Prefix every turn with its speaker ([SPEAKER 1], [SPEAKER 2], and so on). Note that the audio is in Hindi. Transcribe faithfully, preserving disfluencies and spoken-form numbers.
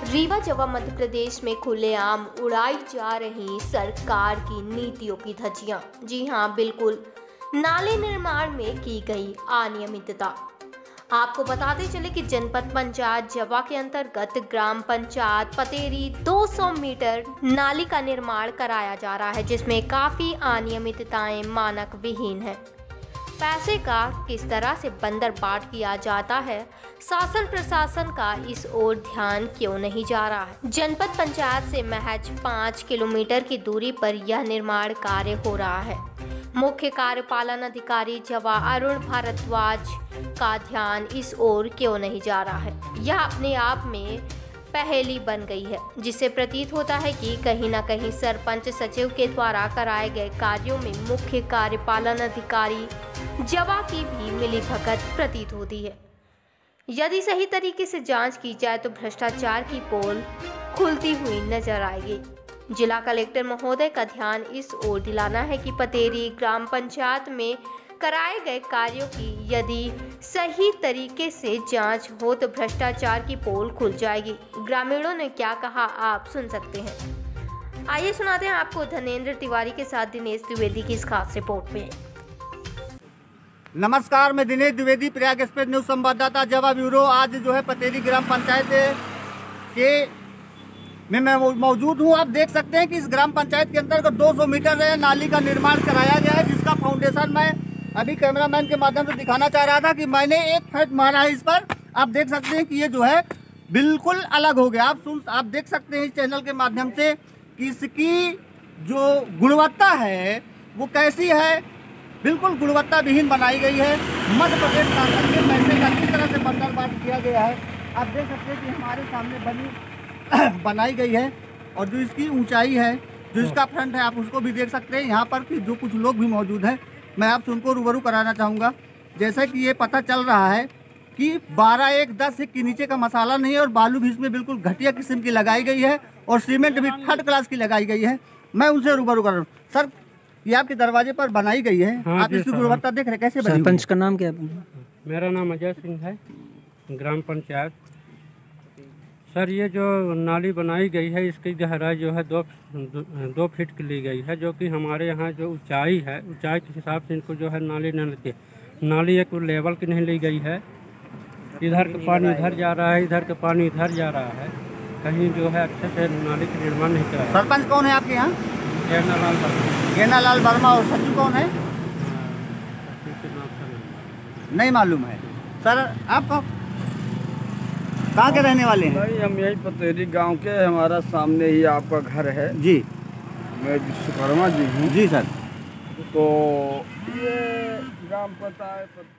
[SPEAKER 1] रीवा जवा मध्य प्रदेश में खुलेआम उड़ाई जा रही सरकार की नीतियों की धज्जियां। जी हां, बिल्कुल नाले निर्माण में की गई अनियमितता। आपको बताते चले कि जनपद पंचायत जवा के अंतर्गत ग्राम पंचायत पतेरी दो सौ मीटर नाली का निर्माण कराया जा रहा है, जिसमें काफी अनियमितताएं मानक विहीन है। पैसे का किस तरह से बंदरबाट किया जाता है, शासन प्रशासन का इस ओर ध्यान क्यों नहीं जा रहा है। जनपद पंचायत से महज पाँच किलोमीटर की दूरी पर यह निर्माण कार्य हो रहा है। मुख्य कार्यपालन अधिकारी जवा अरुण भारद्वाज का ध्यान इस ओर क्यों नहीं जा रहा है, यह अपने आप में पहेली बन गई है, जिससे प्रतीत होता है कि कहीं न कहीं सरपंच सचिव के द्वारा कराए गए कार्यों में मुख्य कार्यपालन अधिकारी जवा की भी मिलीभगत प्रतीत होती है। यदि सही तरीके से जांच की जाए तो भ्रष्टाचार की पोल खुलती हुई नजर आएगी। जिला कलेक्टर महोदय का ध्यान इस ओर दिलाना है कि पतेरी ग्राम पंचायत में कराए गए कार्यों की यदि सही तरीके से जांच हो तो भ्रष्टाचार की पोल खुल जाएगी। ग्रामीणों ने क्या कहा, आप सुन सकते हैं। आइए सुनाते हैं आपको धनेंद्र तिवारी के साथ दिनेश द्विवेदी की इस खास रिपोर्ट में।
[SPEAKER 2] नमस्कार, मैं दिनेश द्विवेदी, प्रयाग एक्सप्रेस न्यूज संवाददाता जवा ब्यूरो। आज जो है पतेरी ग्राम पंचायत के में मैं मौजूद हूँ। आप देख सकते हैं कि इस ग्राम पंचायत के अंतर्गत दो सौ मीटर नाली का निर्माण कराया गया है, जिसका फाउंडेशन मैं अभी कैमरामैन के माध्यम से दिखाना चाह रहा था कि मैंने एक फीट मारा है इस पर। आप देख सकते हैं कि ये जो है बिल्कुल अलग हो गया। आप सुन आप देख सकते हैं इस चैनल के माध्यम से कि इसकी जो गुणवत्ता है वो कैसी है, बिल्कुल गुणवत्ता विहीन बनाई गई है। मध्य प्रदेश शासन के पैसे का किस तरह से बंदरबाट किया गया है, आप देख सकते हैं कि हमारे सामने बनी बनाई गई है। और जो इसकी ऊंचाई है, जो इसका फ्रंट है, आप उसको भी देख सकते हैं। यहाँ पर कि जो कुछ लोग भी मौजूद हैं, मैं आपसे उनको रूबरू कराना चाहूँगा। जैसा कि ये पता चल रहा है कि बारह एक दस के नीचे का मसाला नहीं है और बालू भी इसमें बिल्कुल घटिया किस्म की लगाई गई है और सीमेंट भी थर्ड क्लास की लगाई गई है। मैं उनसे रूबरू कर रहा हूँ। सर, ये आपके दरवाजे पर बनाई गई है, हाँ, आप इसकी गुणवत्ता देख रहे हैं, कैसे बनी?
[SPEAKER 3] सरपंच का नाम क्या है?
[SPEAKER 4] मेरा नाम अजय सिंह है, ग्राम पंचायत। सर, ये जो नाली बनाई गई है इसकी गहराई जो है दो दो, दो फीट की ली गई है, जो कि हमारे यहाँ जो ऊंचाई है, ऊंचाई के हिसाब से इनको जो है नाली न लेती। नाली एक लेवल की नहीं ली गई है। इधर का पानी इधर जा रहा है, इधर का पानी इधर जा रहा है। कहीं जो है अच्छे से नाली का निर्माण नहीं कराया।
[SPEAKER 2] सरपंच कौन है आपके यहाँ?
[SPEAKER 4] गेना लाल वर्मा।
[SPEAKER 2] गेना लाल वर्मा। और सचिव कौन है? नहीं मालूम है। सर, आप कहाँ के रहने वाले हैं?
[SPEAKER 5] भाई, हम यही पतेरी गांव के, हमारा सामने ही आपका घर है
[SPEAKER 2] जी।
[SPEAKER 5] मैं विश्वकर्मा जी हूँ
[SPEAKER 2] जी सर।
[SPEAKER 5] तो ये ग्राम पंचायत